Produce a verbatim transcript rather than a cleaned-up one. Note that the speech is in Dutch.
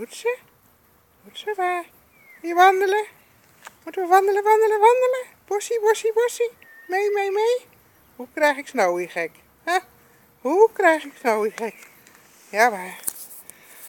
Doet ze? Doet ze waar? Hier wandelen? Moeten we wandelen, wandelen, wandelen? Bossie, bossie, bossie. Mee, mee, mee. Hoe krijg ik Snowy gek? Huh? Hoe krijg ik Snowy gek? Ja, waar?